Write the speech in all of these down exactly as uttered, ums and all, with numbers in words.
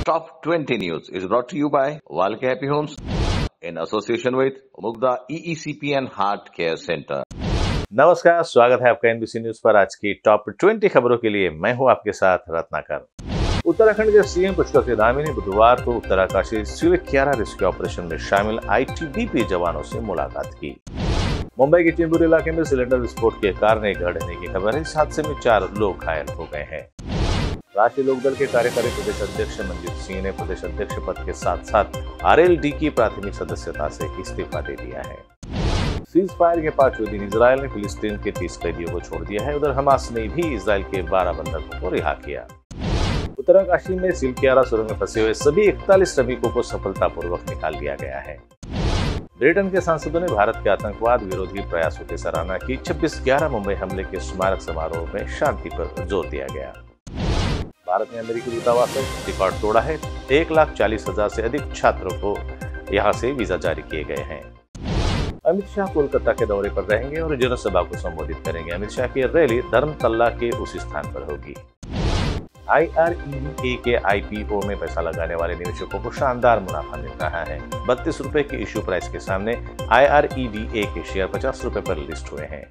Top twenty News is brought to you by Walke Happy Homes in association with Mugda E E C P and Heart Care Center. नमस्कार, स्वागत है आपका NBC news पर। आज की top बीस खबरों के लिए मैं हूं आपके साथ रत्नाकर। उत्तराखंड के सीएम पुष्कर सिंह धामी ने बुधवार को उत्तराकाशी सिलक्यारा रेस्क्यू ऑपरेशन में शामिल आईटीबीपी जवानों से मुलाकात की। मुंबई के चेंबूर इलाके में सिलेंडर विस्फोट के कारण घटने की खबर है। इस हादसे में चार लोग घायल हो गए हैं। राष्ट्रीय लोकदल के कार्यकारी प्रदेश अध्यक्ष मंजीत सिंह ने प्रदेश अध्यक्ष पद के साथ साथ आरएलडी की प्राथमिक सदस्यता से इस्तीफा दे दिया है। सीज फायर के पांचवें दिन इजरायल ने फिलिस्तीन के तीस कैदियों को छोड़ दिया है। उधर हमास ने भी इजरायल के बारह बंधकों को रिहा किया। उत्तराकाशी में सिलक्यारा सुरंग में फंसे हुए सभी इकतालीस श्रमिकों को सफलतापूर्वक निकाल लिया गया है। ब्रिटेन के सांसदों ने भारत के आतंकवाद विरोधी प्रयासों की सराहना की। छब्बीस ग्यारह मुंबई हमले के स्मारक समारोह में शांति पर जोर दिया गया। भारत ने अमेरिकी दूतावास से रिकॉर्ड तोड़ा है। एक लाख चालीस हजार से अधिक छात्रों को यहां से वीजा जारी किए गए हैं। अमित शाह कोलकाता के दौरे पर रहेंगे और जनसभा को संबोधित करेंगे। अमित शाह की रैली धर्मतल्ला के उसी स्थान पर होगी। आईआरईडीए के आईपीओ में पैसा लगाने वाले निवेशकों को शानदार मुनाफा मिल रहा है। बत्तीस रुपए के इश्यू प्राइस के सामने आईआरईडीए के शेयर पचास रुपए पर लिस्ट हुए हैं।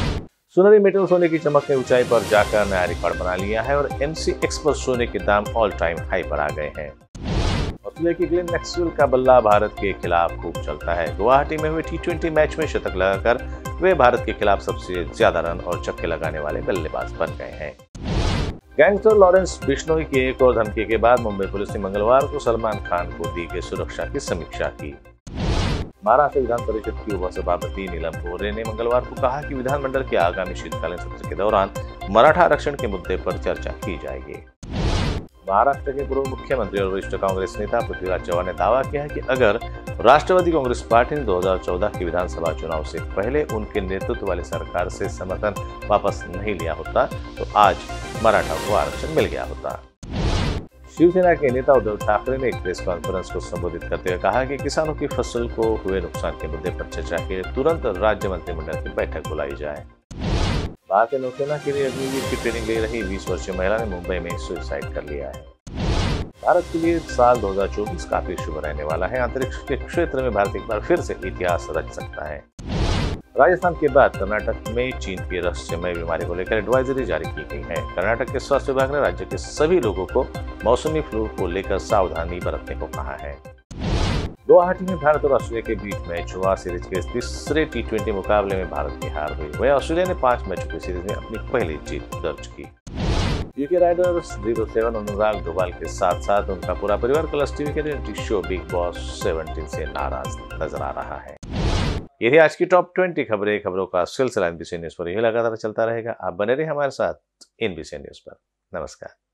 सुनहरी मेटल सोने की चमक ने ऊंचाई पर जाकर नया रिकॉर्ड बना लिया है और एमसीएक्स पर सोने के दाम ऑल टाइम हाई पर आ गए हैं। ऑस्ट्रेलिया की ग्लेन मैक्सवेल का बल्ला भारत के खिलाफ खूब चलता है। गुवाहाटी में हुए टी ट्वेंटी मैच में शतक लगाकर वे भारत के खिलाफ सबसे ज्यादा रन और छक्के लगाने वाले बल्लेबाज बन गए हैं। गैंगस्टर लॉरेंस बिश्नोई की एक और धमकी के बाद मुंबई पुलिस ने मंगलवार को सलमान खान को दी गई सुरक्षा की समीक्षा की। महाराष्ट्र विधान परिषद की उपसभापति नीलम गोरे ने मंगलवार को कहा कि विधानमंडल के आगामी शीतकालीन सत्र के दौरान मराठा आरक्षण के मुद्दे पर चर्चा की जाएगी। महाराष्ट्र के पूर्व मुख्यमंत्री और वरिष्ठ कांग्रेस नेता पृथ्वीराज चव्हाण ने दावा किया है कि अगर राष्ट्रवादी कांग्रेस पार्टी ने दो हजार चौदह के विधानसभा चुनाव से पहले उनके नेतृत्व वाली सरकार से समर्थन वापस नहीं लिया होता तो आज मराठा को आरक्षण मिल गया होता। शिवसेना के नेता उद्धव ठाकरे ने एक प्रेस कॉन्फ्रेंस को संबोधित करते हुए कहा कि किसानों की फसल को हुए नुकसान के मुद्दे पर चर्चा के लिए तुरंत राज्य मंत्रिमंडल की बैठक बुलाई जाए। भारतीय नौसेना के लिए अग्निवीर की ट्रेनिंग ले रही बीस वर्षीय महिला ने मुंबई में सुसाइड कर लिया है। भारत के लिए साल दो हजार चौबीस काफी शुभ रहने वाला है। अंतरिक्ष के क्षेत्र में भारत एक बार फिर से इतिहास रच सकता है। राजस्थान के बाद कर्नाटक में चीन की रहस्यमय बीमारी को लेकर एडवाइजरी जारी की गई है। कर्नाटक के स्वास्थ्य विभाग ने राज्य के सभी लोगों को मौसमी फ्लू को लेकर सावधानी बरतने को कहा है। गुवाहाटी में भारत और ऑस्ट्रेलिया के बीच मैच हुआ। सीरीज के तीसरे टी ट्वेंटी मुकाबले में भारत की हार हुई। वहीं ऑस्ट्रेलिया ने पांच मैचों की सीरीज में अपनी पहली जीत दर्ज की। UK riders zero seven Anurag Dobhal के साथ साथ उनका पूरा परिवार कलर्स टीवी के रियलिटी शो बिग बॉस सत्रह से नाराज नजर आ रहा है। ये थी आज की टॉप बीस खबरें। खबरों का सिलसिला एनबीसी न्यूज पर यही लगातार चलता रहेगा। आप बने रहिए हमारे साथ एनबीसी न्यूज पर। नमस्कार।